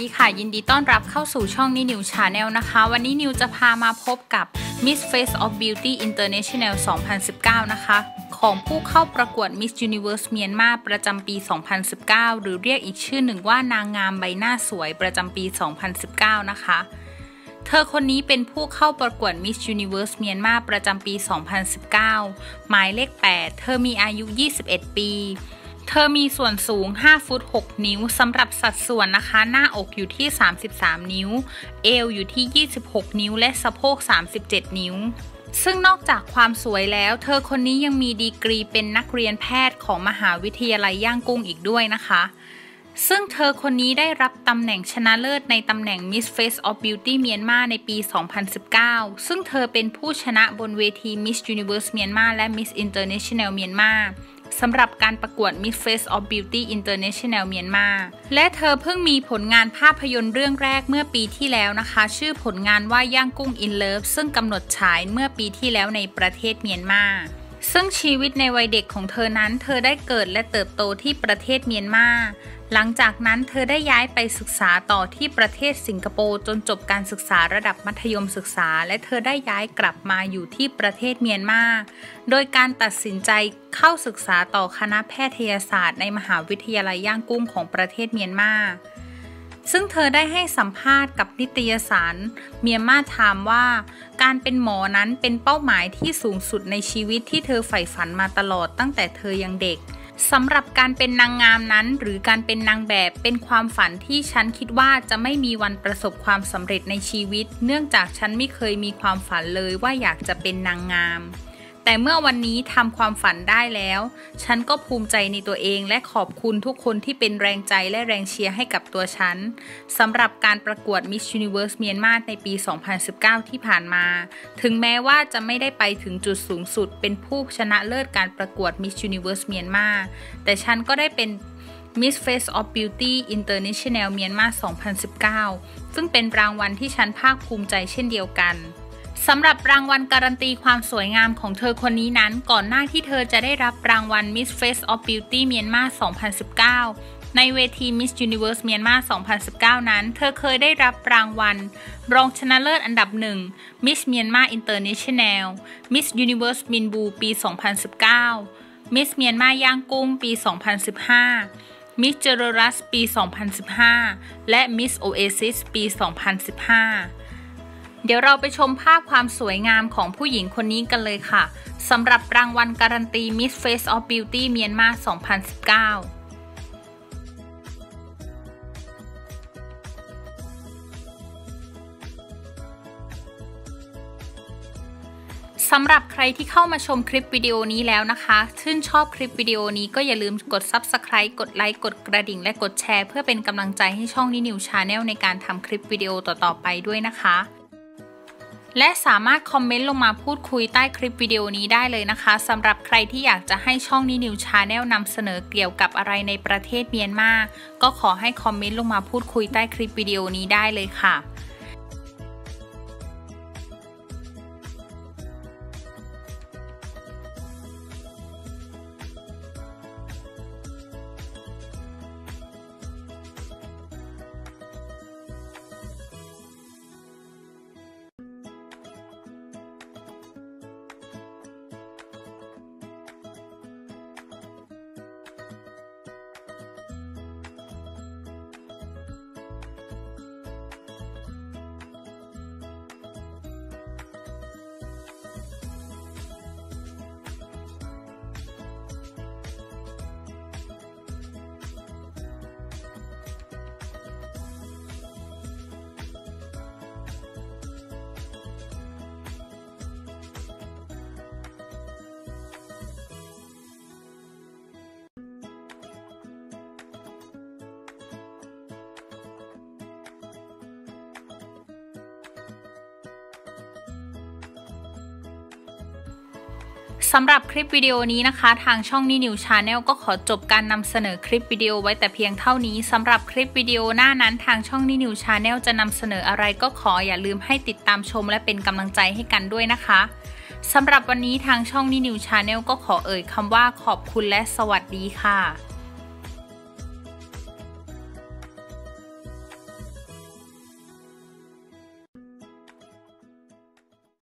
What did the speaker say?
ดีค่ะยินดีต้อนรับเข้าสู่ช่องนิวชาแนลนะคะวันนี้นิวจะพามาพบกับ Miss Face of Beauty International 2019 นะคะของผู้เข้าประกวด Miss Universe เมียนมาประจำปี 2019 หรือเรียกอีกชื่อหนึ่งว่านางงามใบหน้าสวยประจำปี 2019 นะคะเธอคนนี้เป็นผู้เข้าประกวด Miss Universe เมียนมาประจำปี 2019 หมายเลข 8 เธอมีอายุ 21 ปีเธอมีส่วนสูง 5 ฟุต 6 นิ้วสำหรับสัดส่วนนะคะหน้าอกอยู่ที่ 33 นิ้วเอวอยู่ที่ 26 นิ้วและสะโพก 37 นิ้วซึ่งนอกจากความสวยแล้วเธอคนนี้ยังมีดีกรีเป็นนักเรียนแพทย์ของมหาวิทยาลัยย่างกุ้งอีกด้วยนะคะซึ่งเธอคนนี้ได้รับตำแหน่งชนะเลิศในตำแหน่ง Miss Face of Beauty เมียนมาในปี 2019 ซึ่งเธอเป็นผู้ชนะบนเวที Miss Universe เมียนมาและ Miss International เมียนมาสำหรับการประกวด Miss Face of Beauty International เมียนมาและเธอเพิ่งมีผลงานภาพยนตร์เรื่องแรกเมื่อปีที่แล้วนะคะชื่อผลงานว่าย่างกุ้ง In Love ซึ่งกำหนดฉายเมื่อปีที่แล้วในประเทศเมียนมาซึ่งชีวิตในวัยเด็กของเธอนั้นเธอได้เกิดและเติบโตที่ประเทศเมียนมาหลังจากนั้นเธอได้ย้ายไปศึกษาต่อที่ประเทศสิงคโปร์จนจบการศึกษาระดับมัธยมศึกษาและเธอได้ย้ายกลับมาอยู่ที่ประเทศเมียนมาโดยการตัดสินใจเข้าศึกษาต่อคณะแพทยศาสตร์ในมหาวิทยาลัยย่างกุ้งของประเทศเมียนมาซึ่งเธอได้ให้สัมภาษณ์กับนิตยสารเมียนมาไทม์ว่าการเป็นหมอนั้นเป็นเป้าหมายที่สูงสุดในชีวิตที่เธอใฝ่ฝันมาตลอดตั้งแต่เธอยังเด็กสำหรับการเป็นนางงามนั้นหรือการเป็นนางแบบเป็นความฝันที่ฉันคิดว่าจะไม่มีวันประสบความสำเร็จในชีวิตเนื่องจากฉันไม่เคยมีความฝันเลยว่าอยากจะเป็นนางงามแต่เมื่อวันนี้ทำความฝันได้แล้วฉันก็ภูมิใจในตัวเองและขอบคุณทุกคนที่เป็นแรงใจและแรงเชียร์ให้กับตัวฉันสำหรับการประกวด Miss Universe เมียนมาในปี 2019 ที่ผ่านมาถึงแม้ว่าจะไม่ได้ไปถึงจุดสูงสุดเป็นผู้ชนะเลิศการประกวด Miss Universe เมียนมาแต่ฉันก็ได้เป็น Miss Face of Beauty International เมียนมา 2019 ซึ่งเป็นรางวัลที่ฉันภาคภูมิใจเช่นเดียวกันสำหรับรางวัลการันตีความสวยงามของเธอคนนี้นั้นก่อนหน้าที่เธอจะได้รับรางวัล Miss Face of Beauty เมียนมา 2019 ในเวที Miss Universe เมียนมา 2019 นั้นเธอเคยได้รับรางวัลรองชนะเลิศอันดับ1 Miss Myanmar International Miss Universe มินบูปี 2019 Miss Myanmar ย่างกุ้งปี 2015 Miss Jeollaras ปี 2015 และ Miss Oasis ปี 2015เดี๋ยวเราไปชมภาพความสวยงามของผู้หญิงคนนี้กันเลยค่ะสำหรับรางวัลการันตี Miss Face of Beauty เมียนมา 2019สำหรับใครที่เข้ามาชมคลิปวิดีโอนี้แล้วนะคะชื่นชอบคลิปวิดีโอนี้ก็อย่าลืมกด Subscribe กดไลค์กดกระดิ่งและกดแชร์เพื่อเป็นกำลังใจให้ช่องนิวชาแนลในการทำคลิปวิดีโอต่อๆไปด้วยนะคะและสามารถคอมเมนต์ลงมาพูดคุยใต้คลิปวิดีโอนี้ได้เลยนะคะสำหรับใครที่อยากจะให้ช่องนิวชาแนลนำเสนอเกี่ยวกับอะไรในประเทศเมียนมาก็ขอให้คอมเมนต์ลงมาพูดคุยใต้คลิปวิดีโอนี้ได้เลยค่ะสำหรับคลิปวิดีโอนี้นะคะทางช่องนิวชาแนลก็ขอจบการนำเสนอคลิปวิดีโอไว้แต่เพียงเท่านี้สำหรับคลิปวิดีโอหน้านั้นทางช่องนิวชาแนลจะนำเสนออะไรก็ขออย่าลืมให้ติดตามชมและเป็นกำลังใจให้กันด้วยนะคะสำหรับวันนี้ทางช่องนิวชาแนลก็ขอเอ่ยคำว่าขอบคุณและสวัสดีค่ะ